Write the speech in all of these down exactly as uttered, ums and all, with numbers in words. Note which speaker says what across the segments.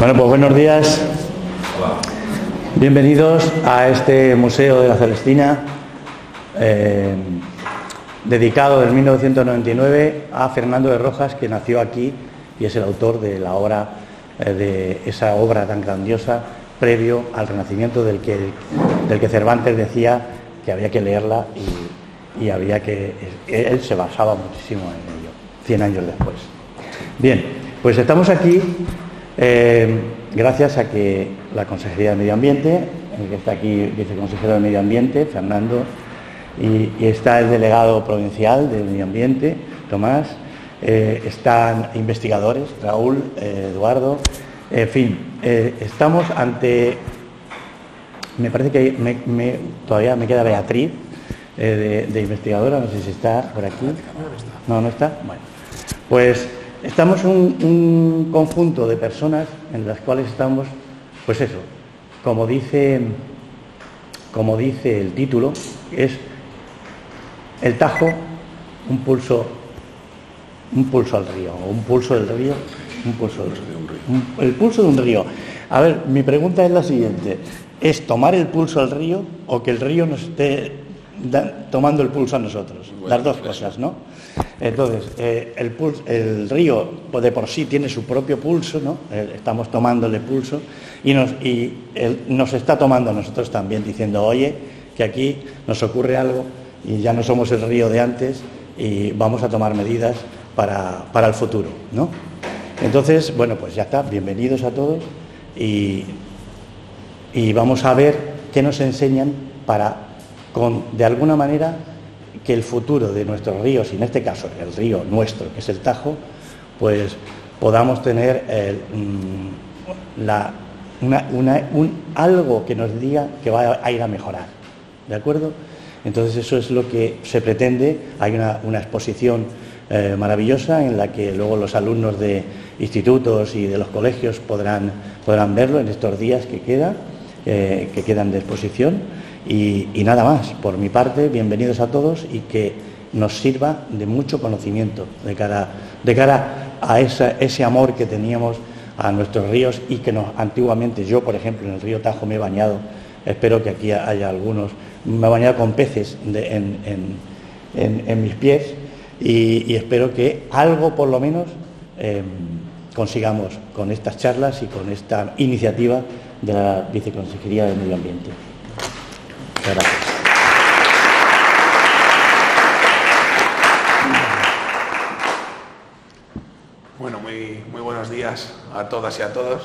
Speaker 1: Bueno, pues buenos días. Bienvenidos a este Museo de la Celestina, eh, dedicado en mil novecientos noventa y nueve a Fernando de Rojas, que nació aquí y es el autor de la obra, eh, de esa obra tan grandiosa previo al Renacimiento, del que, del que Cervantes decía que había que leerla y, y había que... Él se basaba muchísimo en ello, cien años después. Bien, pues estamos aquí eh, gracias a que la Consejería de Medio Ambiente, el que está aquí, viceconsejero de Medio Ambiente, Fernando, y, y está el delegado provincial de Medio Ambiente, Tomás, eh, están investigadores, Raúl, eh, Eduardo, en fin, eh, estamos ante, me parece que me, me, todavía me queda Beatriz, eh, de, de investigadora, no sé si está por aquí. No, no está. Bueno, pues estamos un, un conjunto de personas en las cuales estamos, pues eso, como dice, como dice el título, es el Tajo, un pulso, un pulso al río, o un pulso del río, un pulso del río, un, el pulso de un río. A ver, mi pregunta es la siguiente: ¿es tomar el pulso al río o que el río nos esté da, tomando el pulso a nosotros? Bueno, las dos cosas, ¿no? Entonces, eh, el, pulso, el río pues de por sí tiene su propio pulso, ¿no? Eh, estamos tomándole pulso y, nos, y él nos está tomando a nosotros también, diciendo, oye, que aquí nos ocurre algo y ya no somos el río de antes y vamos a tomar medidas para, para el futuro, ¿no? Entonces, bueno, pues ya está, bienvenidos a todos y, y vamos a ver qué nos enseñan para, con, de alguna manera, que el futuro de nuestros ríos, y en este caso el río nuestro, que es el Tajo, pues podamos tener eh, la, una, una, un, algo que nos diga que va a ir a mejorar, ¿de acuerdo? Entonces eso es lo que se pretende. Hay una, una exposición eh, maravillosa en la que luego los alumnos de institutos y de los colegios podrán, podrán verlo en estos días que, queda, eh, que quedan de exposición. Y, y nada más, por mi parte, bienvenidos a todos y que nos sirva de mucho conocimiento de cara, de cara a esa, ese amor que teníamos a nuestros ríos y que nos, antiguamente, yo por ejemplo en el río Tajo me he bañado, espero que aquí haya algunos, me he bañado con peces de, en, en, en, en mis pies y, y espero que algo por lo menos eh, consigamos con estas charlas y con esta iniciativa de la Viceconsejería de Medio Ambiente. Gracias.
Speaker 2: Bueno, muy, muy buenos días a todas y a todos.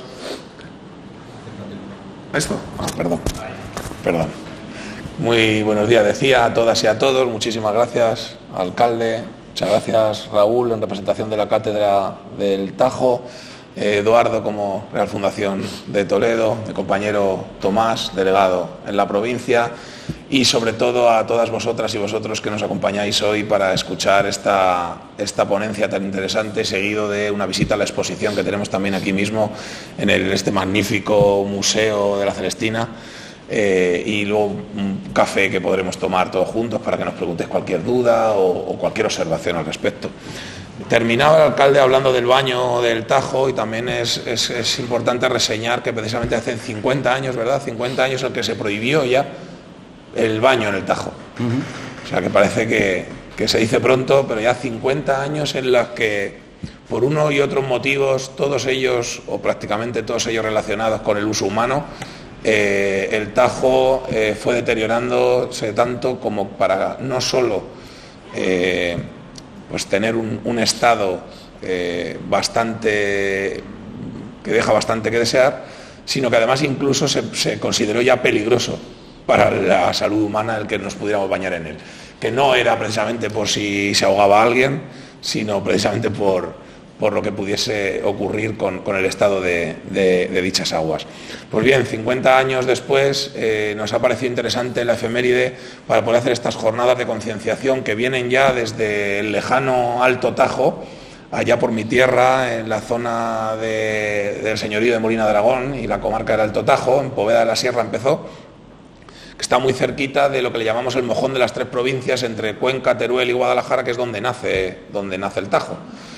Speaker 2: ¿Esto? Ah, perdón. Perdón. Muy buenos días, decía, a todas y a todos. Muchísimas gracias, alcalde. Muchas gracias, Raúl, en representación de la Cátedra del Tajo. Eduardo como Real Fundación de Toledo, mi compañero Tomás, delegado en la provincia, y sobre todo a todas vosotras y vosotros que nos acompañáis hoy para escuchar esta, esta ponencia tan interesante, seguido de una visita a la exposición que tenemos también aquí mismo en el, este magnífico Museo de la Celestina, eh, y luego un café que podremos tomar todos juntos para que nos preguntéis cualquier duda o, o cualquier observación al respecto. Terminaba el alcalde hablando del baño del Tajo y también es, es, es importante reseñar que precisamente hace cincuenta años, ¿verdad? cincuenta años el que se prohibió ya el baño en el Tajo. Uh-huh. O sea que parece que, que se dice pronto, pero ya cincuenta años en los que por uno y otros motivos, todos ellos o prácticamente todos ellos relacionados con el uso humano, eh, el Tajo eh, fue deteriorándose tanto como para no solo... Eh, pues tener un, un estado eh, bastante que deja bastante que desear, sino que además incluso se, se consideró ya peligroso para la salud humana el que nos pudiéramos bañar en él, que no era precisamente por si se ahogaba alguien, sino precisamente por, por lo que pudiese ocurrir con, con el estado de, de, de dichas aguas. Pues bien, cincuenta años después eh, nos ha parecido interesante la efeméride para poder hacer estas jornadas de concienciación que vienen ya desde el lejano Alto Tajo, allá por mi tierra, en la zona de, del señorío de Molina de Aragón y la comarca del Alto Tajo, en Poveda de la Sierra empezó, que está muy cerquita de lo que le llamamos el mojón de las tres provincias entre Cuenca, Teruel y Guadalajara, que es donde nace, donde nace el Tajo.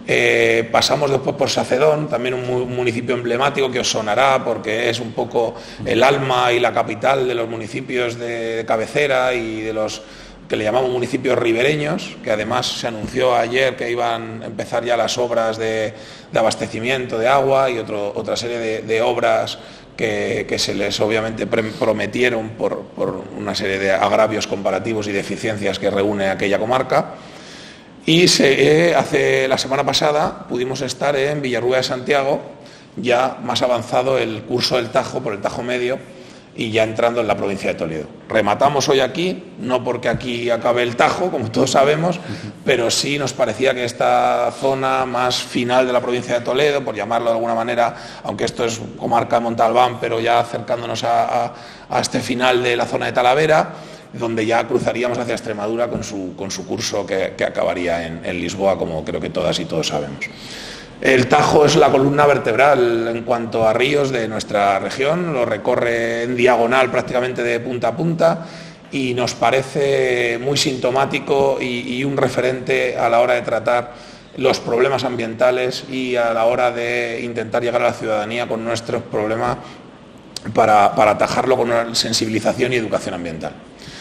Speaker 2: Eh, pasamos después por Sacedón, también un, un municipio emblemático que os sonará porque es un poco el alma y la capital de los municipios de, de cabecera y de los que le llamamos municipios ribereños, que además se anunció ayer que iban a empezar ya las obras de, de abastecimiento de agua y otro, otra serie de, de obras que, que se les obviamente prometieron por, por una serie de agravios comparativos y deficiencias que reúne aquella comarca. Y se, eh, hace la semana pasada pudimos estar en Villarrúa de Santiago, ya más avanzado el curso del Tajo, por el Tajo Medio, y ya entrando en la provincia de Toledo. Rematamos hoy aquí, no porque aquí acabe el Tajo, como todos sabemos, pero sí nos parecía que esta zona más final de la provincia de Toledo, por llamarlo de alguna manera, aunque esto es comarca de Montalbán, pero ya acercándonos a, a, a este final de la zona de Talavera, donde ya cruzaríamos hacia Extremadura con su, con su curso que, que acabaría en, en Lisboa, como creo que todas y todos sabemos. El Tajo es la columna vertebral en cuanto a ríos de nuestra región, lo recorre en diagonal prácticamente de punta a punta y nos parece muy sintomático y, y un referente a la hora de tratar los problemas ambientales y a la hora de intentar llegar a la ciudadanía con nuestros problemas para, para atajarlo con una sensibilización y educación ambiental.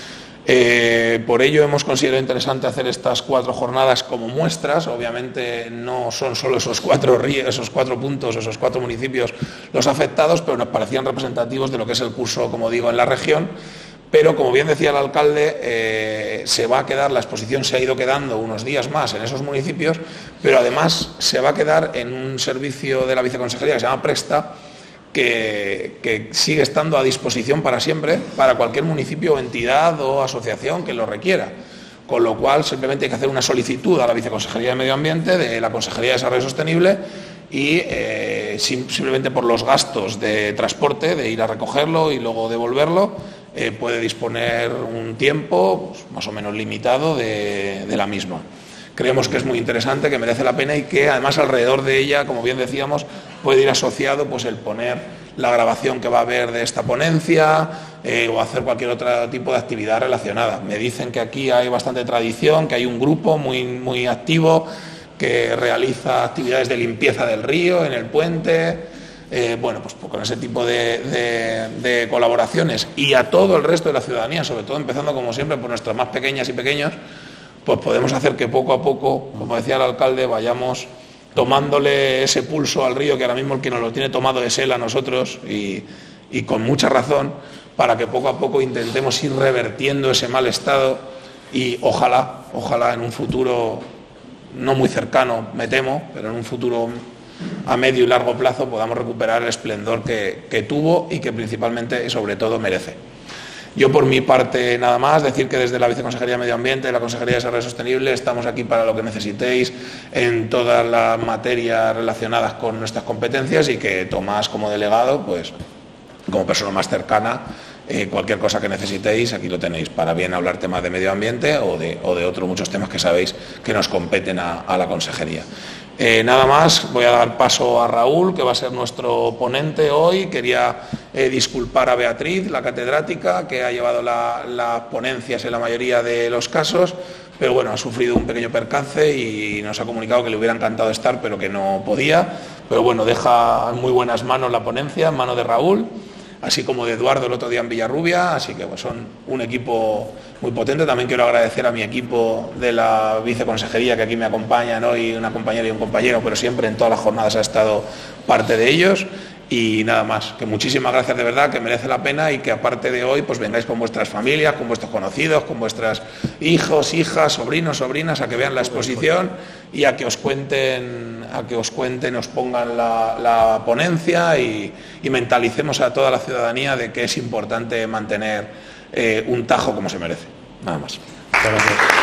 Speaker 2: Eh, por ello hemos considerado interesante hacer estas cuatro jornadas como muestras. Obviamente no son solo esos cuatro ríos, esos cuatro puntos, esos cuatro municipios los afectados, pero nos parecían representativos de lo que es el curso, como digo, en la región. Pero, como bien decía el alcalde, eh, se va a quedar, la exposición se ha ido quedando unos días más en esos municipios, pero además se va a quedar en un servicio de la viceconsejería que se llama Presta, Que, que sigue estando a disposición para siempre para cualquier municipio, entidad o asociación que lo requiera. Con lo cual, simplemente hay que hacer una solicitud a la Viceconsejería de Medio Ambiente, de la Consejería de Desarrollo Sostenible y eh, sim simplemente por los gastos de transporte, de ir a recogerlo y luego devolverlo, eh, puede disponer un tiempo pues, más o menos limitado de, de la misma. Creemos que es muy interesante, que merece la pena y que además alrededor de ella, como bien decíamos, puede ir asociado pues, el poner la grabación que va a haber de esta ponencia eh, o hacer cualquier otro tipo de actividad relacionada. Me dicen que aquí hay bastante tradición, que hay un grupo muy, muy activo que realiza actividades de limpieza del río, en el puente. Eh, bueno, pues con ese tipo de, de, de colaboraciones y a todo el resto de la ciudadanía, sobre todo empezando como siempre por nuestras más pequeñas y pequeños, pues podemos hacer que poco a poco, como decía el alcalde, vayamos tomándole ese pulso al río, que ahora mismo el que nos lo tiene tomado es él a nosotros, y, y con mucha razón, para que poco a poco intentemos ir revertiendo ese mal estado y ojalá, ojalá en un futuro no muy cercano, me temo, pero en un futuro a medio y largo plazo podamos recuperar el esplendor que, que tuvo y que principalmente y sobre todo merece. Yo por mi parte nada más, decir que desde la Viceconsejería de Medio Ambiente y la Consejería de Desarrollo Sostenible estamos aquí para lo que necesitéis en todas las materias relacionadas con nuestras competencias y que Tomás como delegado, pues como persona más cercana, eh, cualquier cosa que necesitéis aquí lo tenéis para bien hablar temas de medio ambiente o de, o de otros muchos temas que sabéis que nos competen a, a la Consejería. Eh, nada más, voy a dar paso a Raúl, que va a ser nuestro ponente hoy. Quería eh, disculpar a Beatriz, la catedrática, que ha llevado las la ponencias en la mayoría de los casos, pero bueno, ha sufrido un pequeño percance y nos ha comunicado que le hubiera encantado estar, pero que no podía. Pero bueno, deja en muy buenas manos la ponencia, en manos de Raúl, así como de Eduardo el otro día en Villarrubia, así que pues, son un equipo muy potente. También quiero agradecer a mi equipo de la viceconsejería que aquí me acompañan hoy, una compañera y un compañero, pero siempre en todas las jornadas ha estado parte de ellos. Y nada más, que muchísimas gracias de verdad, que merece la pena y que aparte de hoy pues vengáis con vuestras familias, con vuestros conocidos, con vuestros hijos, hijas, sobrinos, sobrinas, a que vean la exposición y a que os cuenten, a que os cuenten, os pongan la, la ponencia y, y mentalicemos a toda la ciudadanía de que es importante mantener eh, un Tajo como se merece. Nada más.
Speaker 1: Gracias.